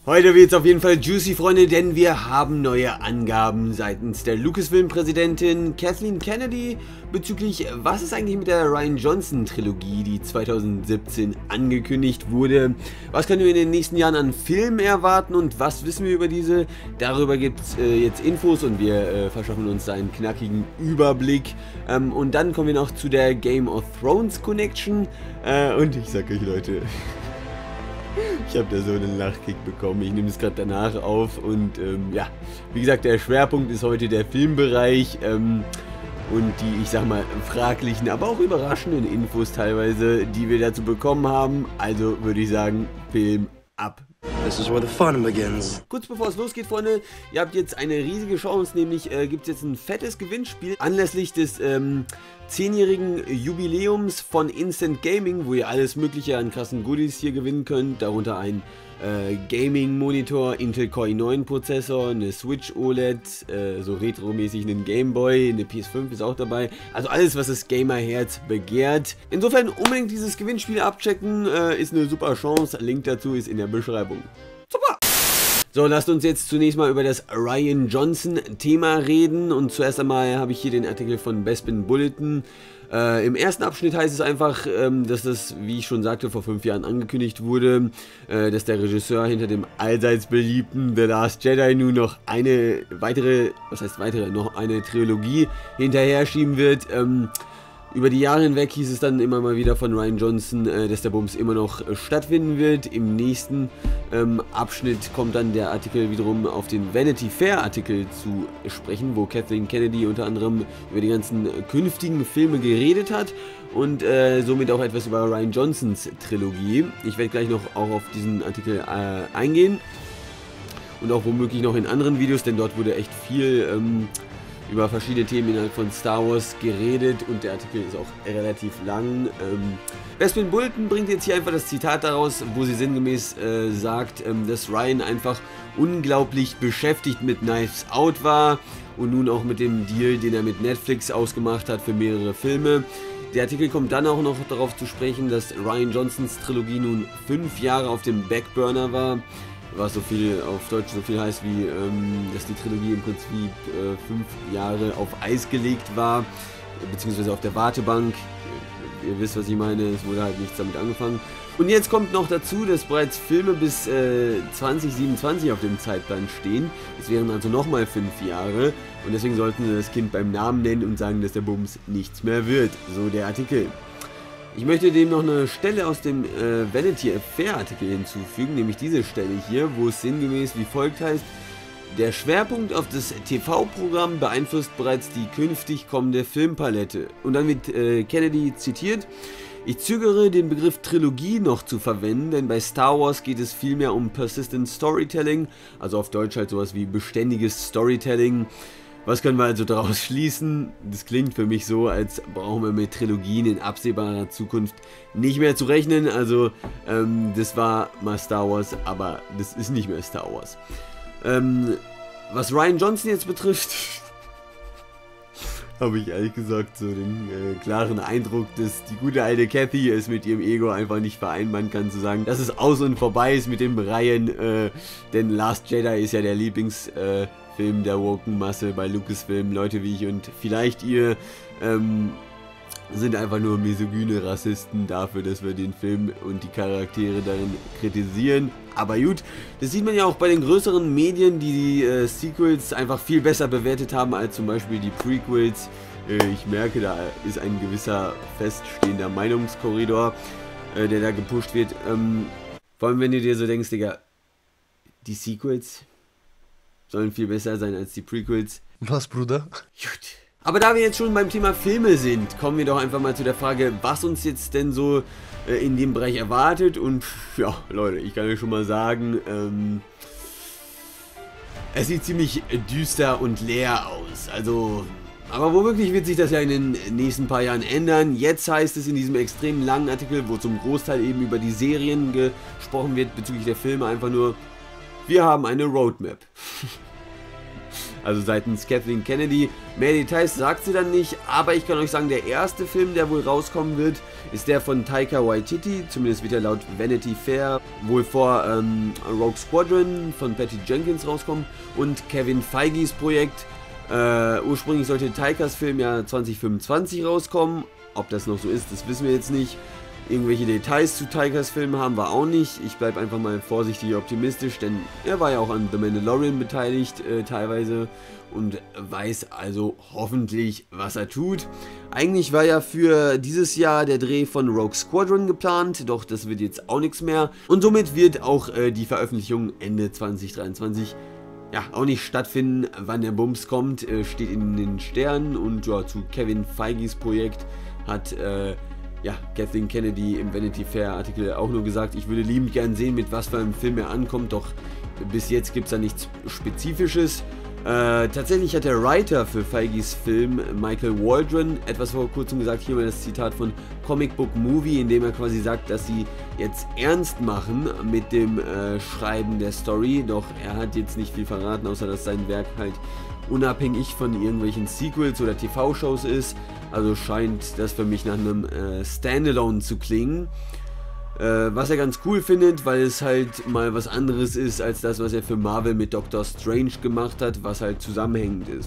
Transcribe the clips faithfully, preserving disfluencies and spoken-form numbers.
Heute wird's auf jeden Fall juicy, Freunde, denn wir haben neue Angaben seitens der Lucasfilm-Präsidentin Kathleen Kennedy bezüglich, was ist eigentlich mit der Rian Johnson-Trilogie, die zweitausendsiebzehn angekündigt wurde. Was können wir in den nächsten Jahren an Filmen erwarten und was wissen wir über diese? Darüber gibt's äh, jetzt Infos und wir äh, verschaffen uns einen knackigen Überblick. Ähm, und dann kommen wir noch zu der Game of Thrones Connection. Äh, und ich sag euch, Leute... Ich habe da so einen Lachkick bekommen, ich nehme es gerade danach auf und ähm, ja, wie gesagt, der Schwerpunkt ist heute der Filmbereich ähm, und die, ich sag mal, fraglichen, aber auch überraschenden Infos teilweise, die wir dazu bekommen haben. Also würde ich sagen, Film ab. This is where the fun begins. Kurz bevor es losgeht, Freunde, ihr habt jetzt eine riesige Chance, nämlich äh, gibt es jetzt ein fettes Gewinnspiel anlässlich des ähm, zehnjährigen Jubiläums von Instant Gaming, wo ihr alles mögliche an krassen Goodies hier gewinnen könnt, darunter ein äh, Gaming-Monitor, Intel Core i neun Prozessor, eine Switch O L E D, äh, so retromäßig einen Gameboy, eine P S fünf ist auch dabei, also alles, was das Gamerherz begehrt. Insofern unbedingt dieses Gewinnspiel abchecken, äh, ist eine super Chance, Link dazu ist in der Beschreibung. Super! So, lasst uns jetzt zunächst mal über das Rian Johnson Thema reden und zuerst einmal habe ich hier den Artikel von Bespin Bulletin. Äh, Im ersten Abschnitt heißt es einfach, ähm, dass das, wie ich schon sagte, vor fünf Jahren angekündigt wurde, äh, dass der Regisseur hinter dem allseits beliebten The Last Jedi nun noch eine weitere, was heißt weitere, noch eine Trilogie hinterher schieben wird. Ähm, Über die Jahre hinweg hieß es dann immer mal wieder von Rian Johnson, äh, dass der Bums immer noch äh, stattfinden wird. Im nächsten ähm, Abschnitt kommt dann der Artikel wiederum auf den Vanity Fair Artikel zu sprechen, wo Kathleen Kennedy unter anderem über die ganzen äh, künftigen Filme geredet hat und äh, somit auch etwas über Rian Johnsons Trilogie. Ich werde gleich noch auch auf diesen Artikel äh, eingehen und auch womöglich noch in anderen Videos, denn dort wurde echt viel... Ähm, über verschiedene Themen innerhalb von Star Wars geredet und der Artikel ist auch relativ lang. Ähm, Bespin Bulletin bringt jetzt hier einfach das Zitat daraus, wo sie sinngemäß äh, sagt, ähm, dass Rian einfach unglaublich beschäftigt mit Knives Out war und nun auch mit dem Deal, den er mit Netflix ausgemacht hat für mehrere Filme. Der Artikel kommt dann auch noch darauf zu sprechen, dass Rian Johnsons Trilogie nun fünf Jahre auf dem Backburner war. Was so viel auf Deutsch so viel heißt wie, ähm, dass die Trilogie im Prinzip äh, fünf Jahre auf Eis gelegt war, beziehungsweise auf der Wartebank. Ihr, ihr wisst, was ich meine, es wurde halt nichts damit angefangen. Und jetzt kommt noch dazu, dass bereits Filme bis äh, zwanzig siebenundzwanzig auf dem Zeitplan stehen. Es wären also nochmal fünf Jahre und deswegen sollten sie das Kind beim Namen nennen und sagen, dass der Bums nichts mehr wird. So der Artikel. Ich möchte dem noch eine Stelle aus dem äh, Vanity Fair Artikel hinzufügen, nämlich diese Stelle hier, wo es sinngemäß wie folgt heißt: Der Schwerpunkt auf das T V-Programm beeinflusst bereits die künftig kommende Filmpalette. Und dann wird äh, Kennedy zitiert: Ich zögere, den Begriff Trilogie noch zu verwenden, denn bei Star Wars geht es vielmehr um Persistent Storytelling, also auf Deutsch halt sowas wie beständiges Storytelling. Was können wir also daraus schließen? Das klingt für mich so, als brauchen wir mit Trilogien in absehbarer Zukunft nicht mehr zu rechnen. Also, ähm, das war mal Star Wars, aber das ist nicht mehr Star Wars. Ähm, was Rian Johnson jetzt betrifft, habe ich ehrlich gesagt so den äh, klaren Eindruck, dass die gute alte Kathy es mit ihrem Ego einfach nicht vereinbaren kann, zu sagen, dass es aus und vorbei ist mit dem Rian, äh, denn Last Jedi ist ja der Lieblings... Äh, Film der woken Masse bei Lucasfilm. Leute wie ich und vielleicht ihr ähm, sind einfach nur misogyne Rassisten dafür, dass wir den Film und die Charaktere darin kritisieren. Aber gut, das sieht man ja auch bei den größeren Medien, die die äh, Sequels einfach viel besser bewertet haben als zum Beispiel die Prequels. Äh, ich merke, da ist ein gewisser feststehender Meinungskorridor, äh, der da gepusht wird. Ähm, vor allem, wenn du dir so denkst, Digga, die Sequels sollen viel besser sein als die Prequels. Was, Bruder? Gut. Aber da wir jetzt schon beim Thema Filme sind, kommen wir doch einfach mal zu der Frage, was uns jetzt denn so äh, in dem Bereich erwartet. Und ja, Leute, ich kann euch schon mal sagen, ähm, es sieht ziemlich düster und leer aus. Also, aber womöglich wird sich das ja in den nächsten paar Jahren ändern. Jetzt heißt es in diesem extrem langen Artikel, wo zum Großteil eben über die Serien gesprochen wird, bezüglich der Filme einfach nur: Wir haben eine Roadmap. also seitens Kathleen Kennedy. Mehr Details sagt sie dann nicht, aber ich kann euch sagen, der erste Film, der wohl rauskommen wird, ist der von Taika Waititi, zumindest wird er laut Vanity Fair wohl vor ähm, Rogue Squadron von Patty Jenkins rauskommen und Kevin Feiges Projekt. Äh, ursprünglich sollte Taikas Film ja zwanzig fünfundzwanzig rauskommen, ob das noch so ist, das wissen wir jetzt nicht. Irgendwelche Details zu Taikas Film haben wir auch nicht. Ich bleibe einfach mal vorsichtig optimistisch, denn er war ja auch an The Mandalorian beteiligt äh, teilweise und weiß also hoffentlich, was er tut. Eigentlich war ja für dieses Jahr der Dreh von Rogue Squadron geplant, doch das wird jetzt auch nichts mehr. Und somit wird auch äh, die Veröffentlichung Ende zwanzig dreiundzwanzig ja auch nicht stattfinden. Wann der Bums kommt, äh, steht in den Sternen. Und ja, zu Kevin Feiges Projekt hat äh, ja, Kathleen Kennedy im Vanity Fair Artikel auch nur gesagt, ich würde liebend gern sehen, mit was für einem Film er ankommt, doch bis jetzt gibt es da nichts Spezifisches. Äh, tatsächlich hat der Writer für Feiges Film, Michael Waldron, etwas vor kurzem gesagt, hier mal das Zitat von Comic Book Movie, in dem er quasi sagt, dass sie jetzt ernst machen mit dem äh, Schreiben der Story, doch er hat jetzt nicht viel verraten, außer dass sein Werk halt unabhängig von irgendwelchen Sequels oder T V-Shows ist. Also scheint das für mich nach einem äh, Standalone zu klingen. Äh, was er ganz cool findet, weil es halt mal was anderes ist als das, was er für Marvel mit Doctor Strange gemacht hat, was halt zusammenhängend ist.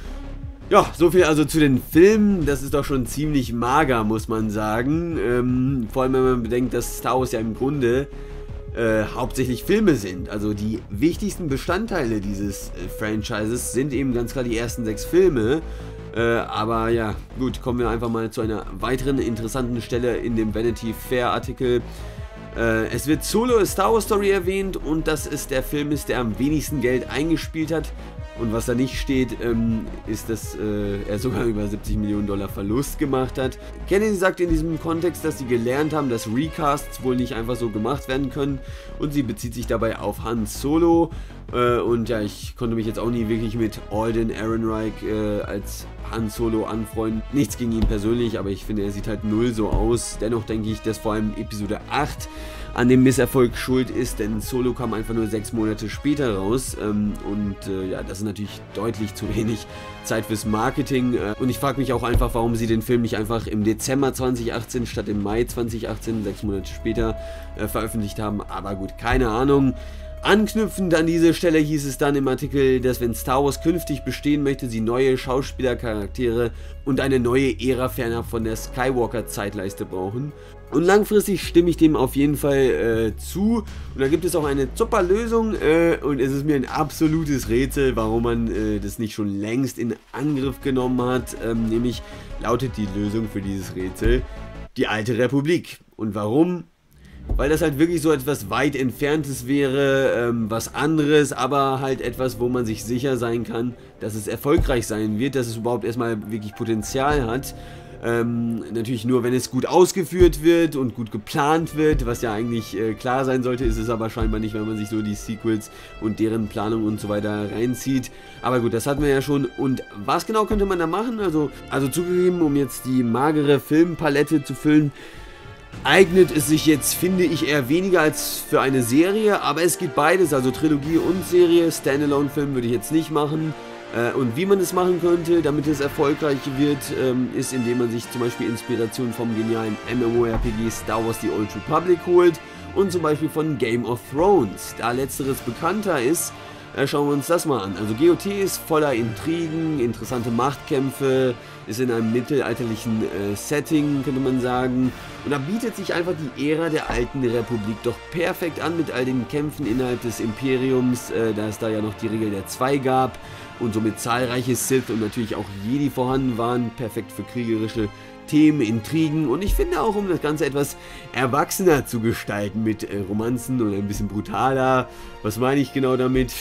Ja, soviel also zu den Filmen. Das ist doch schon ziemlich mager, muss man sagen. Ähm, vor allem, wenn man bedenkt, dass Star Wars ja im Grunde Äh, hauptsächlich Filme sind. Also die wichtigsten Bestandteile dieses äh, Franchises sind eben ganz klar die ersten sechs Filme. Äh, aber ja, gut, kommen wir einfach mal zu einer weiteren interessanten Stelle in dem Vanity Fair Artikel. Äh, es wird Solo A Star Wars Story erwähnt und dass es der Film ist, der am wenigsten Geld eingespielt hat. Und was da nicht steht, ähm, ist, dass äh, er sogar über siebzig Millionen Dollar Verlust gemacht hat. Kennedy sagt in diesem Kontext, dass sie gelernt haben, dass Recasts wohl nicht einfach so gemacht werden können. Und sie bezieht sich dabei auf Han Solo. Äh, und ja, ich konnte mich jetzt auch nie wirklich mit Alden Ehrenreich äh, als Han Solo anfreunden. Nichts gegen ihn persönlich, aber ich finde, er sieht halt null so aus. Dennoch denke ich, dass vor allem Episode acht an dem Misserfolg schuld ist, denn Solo kam einfach nur sechs Monate später raus ähm, und äh, ja, das ist natürlich deutlich zu wenig Zeit fürs Marketing äh, und ich frage mich auch einfach, warum sie den Film nicht einfach im Dezember zwanzig achtzehn statt im Mai zwanzig achtzehn, sechs Monate später, äh, veröffentlicht haben, aber gut, keine Ahnung. Anknüpfend an diese Stelle hieß es dann im Artikel, dass wenn Star Wars künftig bestehen möchte, sie neue Schauspielercharaktere und eine neue Ära fernab von der Skywalker-Zeitleiste brauchen. Und langfristig stimme ich dem auf jeden Fall äh, zu. Und da gibt es auch eine super Lösung äh, und es ist mir ein absolutes Rätsel, warum man äh, das nicht schon längst in Angriff genommen hat. Ähm, nämlich lautet die Lösung für dieses Rätsel die Alte Republik. Und warum? Weil das halt wirklich so etwas weit Entferntes wäre, ähm, was anderes, aber halt etwas, wo man sich sicher sein kann, dass es erfolgreich sein wird, dass es überhaupt erstmal wirklich Potenzial hat. Ähm, natürlich nur, wenn es gut ausgeführt wird und gut geplant wird, was ja eigentlich äh, klar sein sollte, ist es aber scheinbar nicht, wenn man sich so die Sequels und deren Planung und so weiter reinzieht. Aber gut, das hatten wir ja schon. Und was genau könnte man da machen? Also, also zugegeben, um jetzt die magere Filmpalette zu füllen, eignet es sich jetzt, finde ich, eher weniger als für eine Serie, aber es geht beides, also Trilogie und Serie. Standalone-Film würde ich jetzt nicht machen. Und wie man es machen könnte, damit es erfolgreich wird, ist, indem man sich zum Beispiel Inspiration vom genialen MMORPG Star Wars The Old Republic holt und zum Beispiel von Game of Thrones. Da letzteres bekannter ist, schauen wir uns das mal an. Also G O T ist voller Intrigen, interessante Machtkämpfe, ist in einem mittelalterlichen äh, Setting, könnte man sagen. Und da bietet sich einfach die Ära der alten Republik doch perfekt an mit all den Kämpfen innerhalb des Imperiums, äh, da es da ja noch die Regel der Zwei gab und somit zahlreiche Sith und natürlich auch Jedi vorhanden waren, perfekt für kriegerische Themen, Intrigen und ich finde auch, um das Ganze etwas erwachsener zu gestalten mit äh, Romanzen und ein bisschen brutaler. Was meine ich genau damit?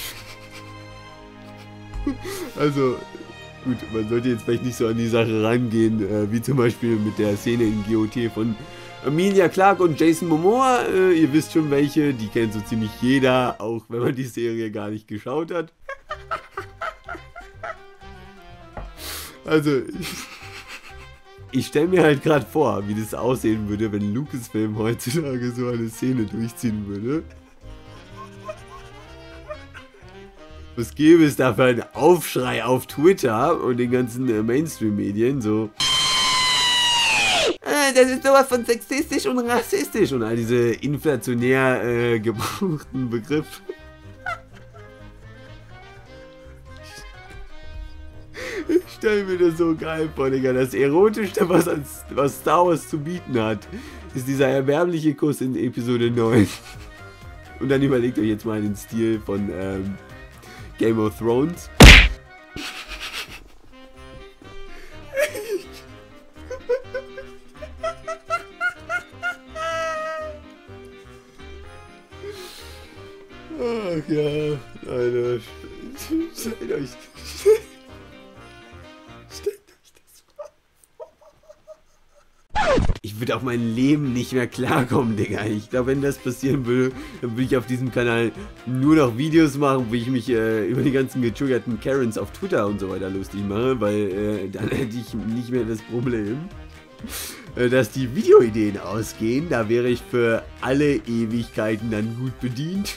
Also, gut, man sollte jetzt vielleicht nicht so an die Sache rangehen, äh, wie zum Beispiel mit der Szene in G O T von Emilia Clarke und Jason Momoa. Äh, ihr wisst schon welche, die kennt so ziemlich jeder, auch wenn man die Serie gar nicht geschaut hat. Also, ich stelle mir halt gerade vor, wie das aussehen würde, wenn Lucasfilm heutzutage so eine Szene durchziehen würde. Was gäbe es da für einen Aufschrei auf Twitter und den ganzen äh, Mainstream-Medien, so. Äh, das ist sowas von sexistisch und rassistisch und all diese inflationär äh, gebrauchten Begriffe. Ich stelle mir das so geil vor, Digga. Das Erotischste, was, als, was Star Wars zu bieten hat, ist dieser erbärmliche Kuss in Episode neun. Und dann überlegt euch jetzt mal den Stil von ähm, Game of Thrones. Ach ja, Leute. Stellt euch... Ich würde auf mein Leben nicht mehr klarkommen, Digga. Ich glaube, wenn das passieren würde, dann würde ich auf diesem Kanal nur noch Videos machen, wo ich mich äh, über die ganzen getriggerten Karens auf Twitter und so weiter lustig mache, weil äh, dann hätte ich nicht mehr das Problem, äh, dass die Videoideen ausgehen. Da wäre ich für alle Ewigkeiten dann gut bedient.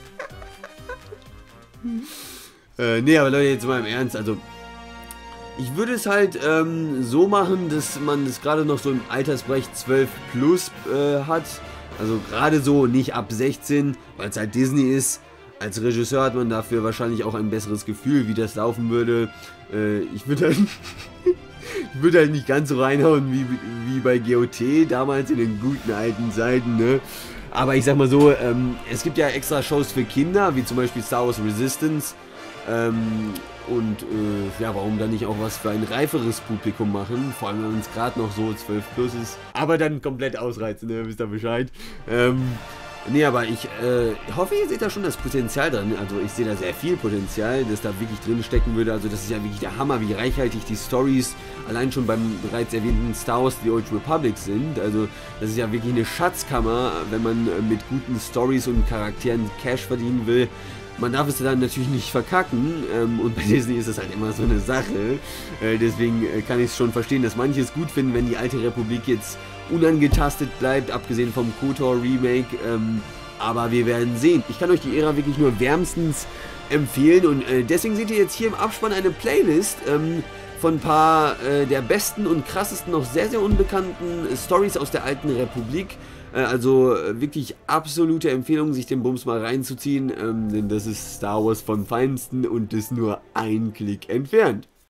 äh, nee, aber Leute, jetzt mal im Ernst, also... Ich würde es halt ähm, so machen, dass man das gerade noch so im Altersbereich zwölf plus äh, hat. Also gerade so, nicht ab sechzehn, weil es halt Disney ist. Als Regisseur hat man dafür wahrscheinlich auch ein besseres Gefühl, wie das laufen würde. Äh, ich würde halt, ich würde halt nicht ganz so reinhauen wie, wie bei G O T, damals in den guten alten Zeiten, ne? Aber ich sag mal so, ähm, es gibt ja extra Shows für Kinder, wie zum Beispiel Star Wars Resistance. Ähm, und äh, ja, warum dann nicht auch was für ein reiferes Publikum machen, vor allem wenn es gerade noch so zwölf plus ist, aber dann komplett ausreizen, ne? Wisst ihr Bescheid. Ähm, nee, aber ich äh, hoffe, ihr seht da schon das Potenzial dran, also ich sehe da sehr viel Potenzial, das da wirklich drin stecken würde, also das ist ja wirklich der Hammer, wie reichhaltig die Stories allein schon beim bereits erwähnten Star Wars The Old Republic sind, also das ist ja wirklich eine Schatzkammer, wenn man äh, mit guten Stories und Charakteren Cash verdienen will. Man darf es dann natürlich nicht verkacken ähm, und bei Disney ist das halt immer so eine Sache, äh, deswegen äh, kann ich es schon verstehen, dass manche es gut finden, wenn die alte Republik jetzt unangetastet bleibt, abgesehen vom KOTOR Remake, ähm, aber wir werden sehen. Ich kann euch die Ära wirklich nur wärmstens empfehlen und äh, deswegen seht ihr jetzt hier im Abspann eine Playlist ähm, von ein paar äh, der besten und krassesten, noch sehr, sehr unbekannten Stories aus der alten Republik. Also wirklich absolute Empfehlung, sich den Bums mal reinzuziehen, ähm, denn das ist Star Wars vom Feinsten und ist nur ein Klick entfernt.